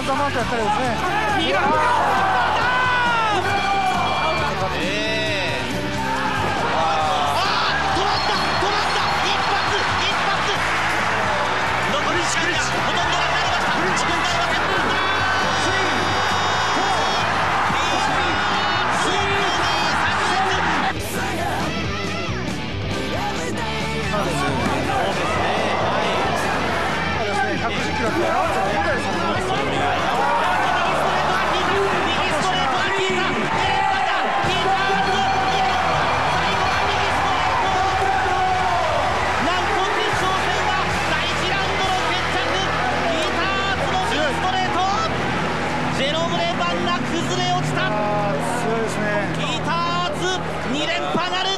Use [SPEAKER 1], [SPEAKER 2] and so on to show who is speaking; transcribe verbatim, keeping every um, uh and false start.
[SPEAKER 1] ントマウントやったらですね。
[SPEAKER 2] にばん
[SPEAKER 1] ひゃくじゅっキロってアウトの問題ですよね。
[SPEAKER 2] ジェロムレ・バンナ崩れ落ちた。
[SPEAKER 1] 強いですね。
[SPEAKER 2] ピーター・アーツに連覇なる。